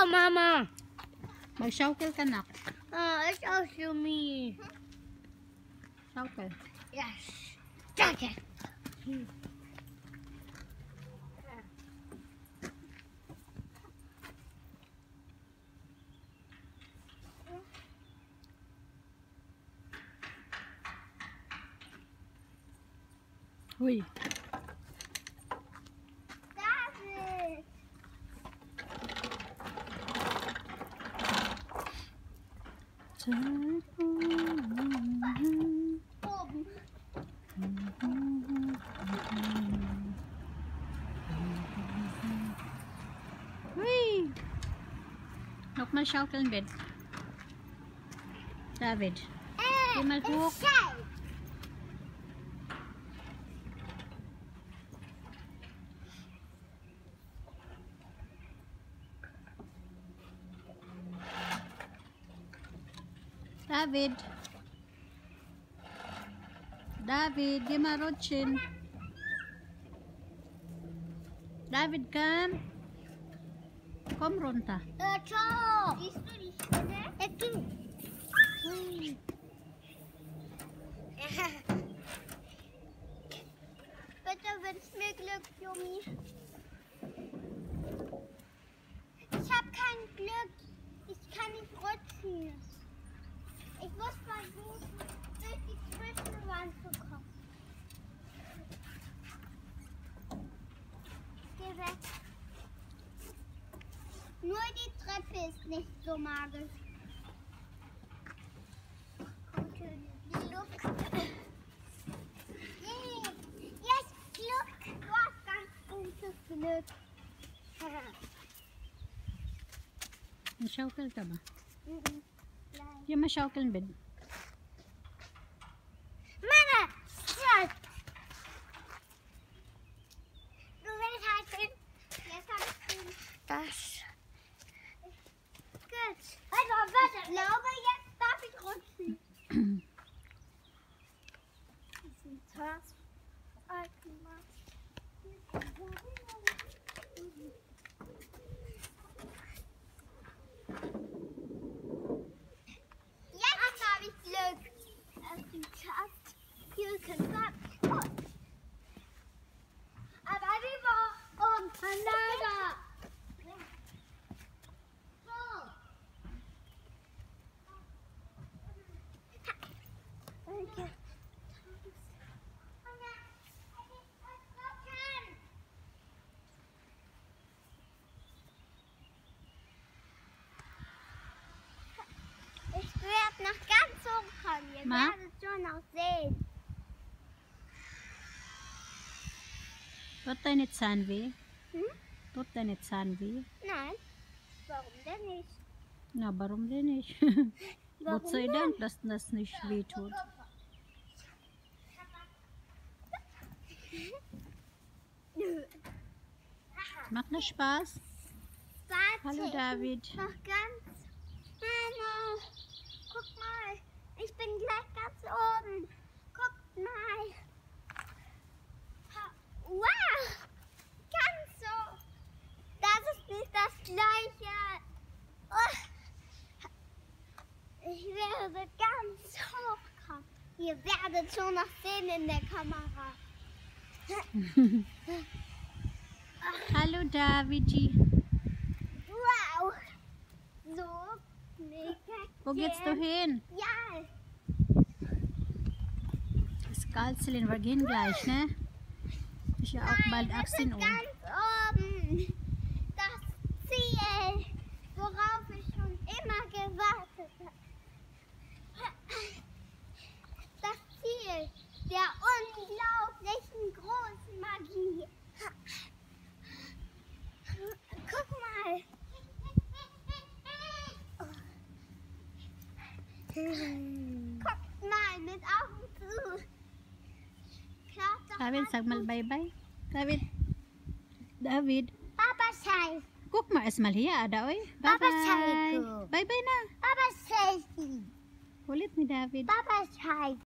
Mama. Mag-showkel ka na. It's also me. Showkel. Yes. Gotcha. Uy. David. Oben. Uy. Nochmal schaukeln, bitte. David. Geh mal hoch. It's safe. David. David, geh mal rutschen. David, komm. Komm runter. Ciao. Siehst du die Spinne? Ui. Bitte wünsch mir Glück, Jumi. Ich habe kein Glück. Ich kann nicht rutschen. Ich muss versuchen, durch die Zwischenwand zu kommen. Geh weg. Nur die Treppe ist nicht so magisch. Kommt schön die Luft. Yes, Glück. Du hast ganz gutes Glück. Schaukel ka ba? Nein. Geh mal schaukeln, bitte. Mama, schau. Du willst halt hin. Jetzt hab ich den. Das. Gut. Also, warte. Ich glaube, jetzt darf ich rutschen. Das ist ein Task. Jetzt habe ich Glück. Es ist ein Task. You can stop. Aber wie war untereinander? So. Okay. Ich werde noch ganz hoch kommen. Ihr Ma? werdet schon noch sehen. Tut deine Zahn weh? Hm? Tut deine Zahn weh? Nein. Warum denn nicht? Na, warum denn nicht? Warum Gott sei Dank, dass das nicht weh tut. Macht das Spaß? Warte, Hallo David. noch ganz. Hallo. Guck mal. Ich bin gleich ganz oben. Guck mal. Wow. Ganz so. Das ist nicht das Gleiche. Oh. Ich werde ganz hoch kommen. Ihr werdet schon noch sehen in der Kamera. Hallo Davidi. Wow. So mega. Wo geht's du hin? Ja. Das Kalzelin, wir gehen gleich, ne? Ist ja auch bald Nein, das 18 ist Uhr. ganz oben. Das Ziel, worauf ich schon immer gewartet habe. Das Ziel der unglaublichen großen Magie. Guck mal. Guck mal, mit Augen zu. Klar, doch David, sag mal bye-bye. David. David. Papa Scheiß. Guck mal erstmal hier, Ada, oi. Papa Bye-bye. Scheiße. Bye-bye na. Papa Scheiß. Ulit ni David. Papa Scheiß.